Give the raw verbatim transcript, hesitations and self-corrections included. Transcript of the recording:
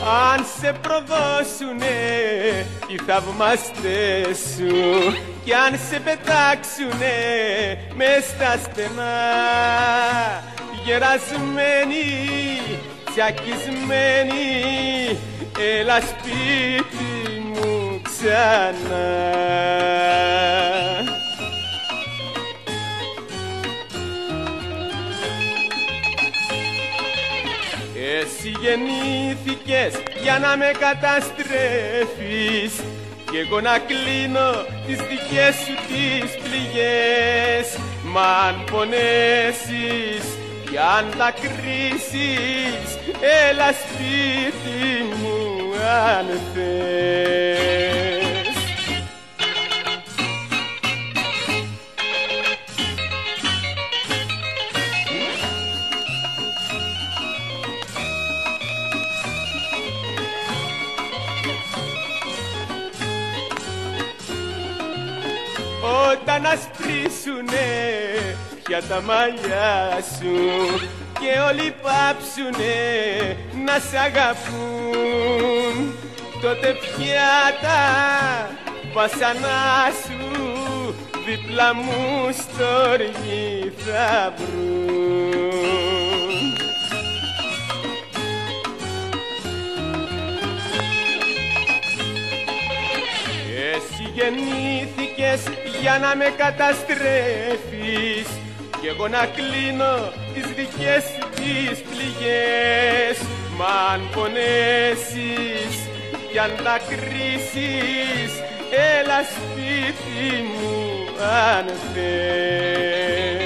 αν σε προδώσουνε οι θαυμαστές σου κι αν σε πετάξουνε μες στα στενά, γερασμένοι, τσακισμένοι, έλα σπίτι μου ξανά. Εσύ γεννήθηκες για να με καταστρέφεις κι εγώ να κλείνω τις δικές σου τις πληγές. Μα αν πονέσεις κι αν δακρύσεις, έλα σπίτι μου αν θες. Όταν ασπρίσουνε πια τα μαλλιά σου και όλοι πάψουνε να σ' αγαπούν, τότε πια τα βασανά σου δίπλα μου στοργή θα βρουν. Εσύ γεννήθηκες για να με καταστρέφεις κι εγώ να κλείνω τις δικές σου τις πληγές. Μα αν πονέσεις κι αν δακρύσεις, έλα σπίτι μου αν θες.